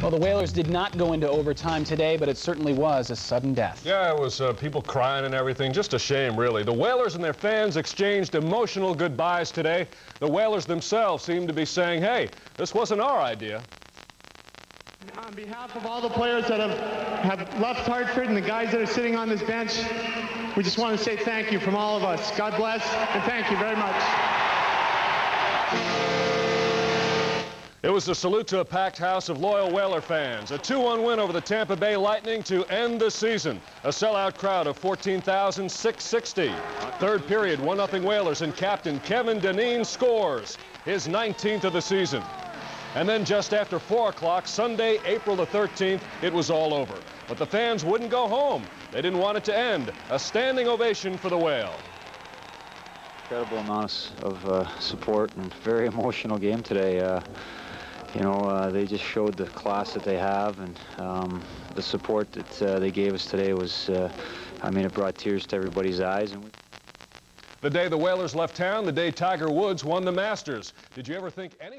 Well, the Whalers did not go into overtime today, but it certainly was a sudden death. Yeah, it was people crying and everything. Just a shame, really. The Whalers and their fans exchanged emotional goodbyes today. The Whalers themselves seemed to be saying, hey, this wasn't our idea. On behalf of all the players that have left Hartford and the guys that are sitting on this bench, we just want to say thank you from all of us. God bless, and thank you very much. It was a salute to a packed house of loyal Whaler fans. A 2-1 win over the Tampa Bay Lightning to end the season. A sellout crowd of 14,660. Third period, 1-0 Whalers, and captain Kevin Dineen scores his 19th of the season. And then just after 4 o'clock, Sunday, April the 13th, it was all over. But the fans wouldn't go home. They didn't want it to end. A standing ovation for the Whale. Incredible amount of support and very emotional game today. You know, they just showed the class that they have, and the support that they gave us today was, I mean, it brought tears to everybody's eyes. And the day the Whalers left town, the day Tiger Woods won the Masters. Did you ever think any